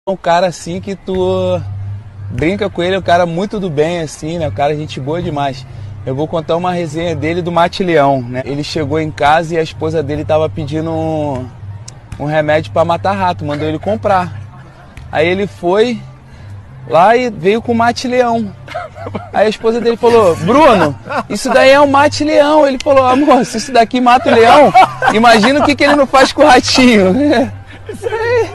Um cara assim que tu brinca com ele, é um cara muito do bem, assim, né? Um cara gente boa demais. Eu vou contar uma resenha dele do Mate-Leão, né? Ele chegou em casa e a esposa dele tava pedindo um remédio para matar rato, mandou ele comprar. Aí ele foi lá e veio com o Mate-Leão. Aí a esposa dele falou: Bruno, isso daí é um Mate-Leão. Ele falou: amor, se isso daqui mata o leão, imagina o que ele não faz com o ratinho. Isso aí.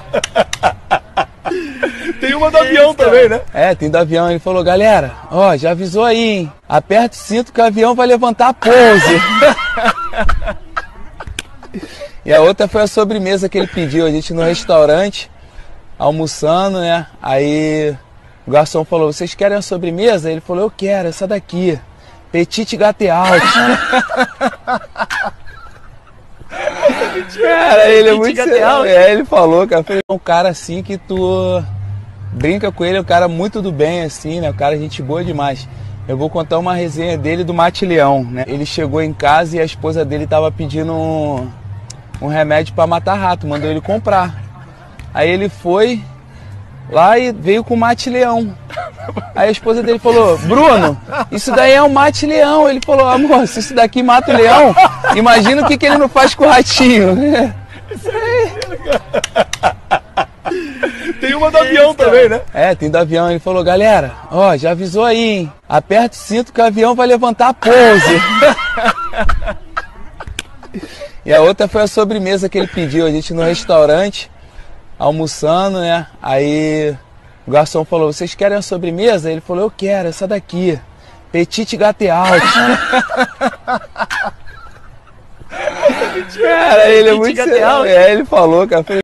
Tem uma do avião também, né? É, tem do avião. Ele falou: galera, ó, já avisou aí, hein? Aperta o cinto que o avião vai levantar pouso. E a outra foi a sobremesa que ele pediu. A gente no restaurante, almoçando, né? Aí o garçom falou: vocês querem a sobremesa? Ele falou: eu quero, essa daqui. Petit Gâteau. Cara, ele é muito... ele falou, cara, um cara assim que tu brinca com ele, é um cara muito do bem, assim, né? Um cara gente boa demais. Eu vou contar uma resenha dele do Mate-Leão, né? Ele chegou em casa e a esposa dele tava pedindo um remédio para matar rato, mandou ele comprar. Aí ele foi lá e veio com o Mate-Leão. Aí a esposa dele falou: Bruno, isso daí é um Mate-Leão. Ele falou: amor, se isso daqui mata o leão, imagina o que ele não faz com o ratinho. Isso aí. Tem uma do avião também, né? É, tem do avião. Ele falou: galera, ó, já avisou aí, hein? Aperta o cinto que o avião vai levantar pouso. E a outra foi a sobremesa que ele pediu. A gente no restaurante, almoçando, né? Aí o garçom falou: vocês querem a sobremesa? Ele falou: eu quero, essa daqui. Petit Gâteau. Cara, ele é muito... ele falou, cara.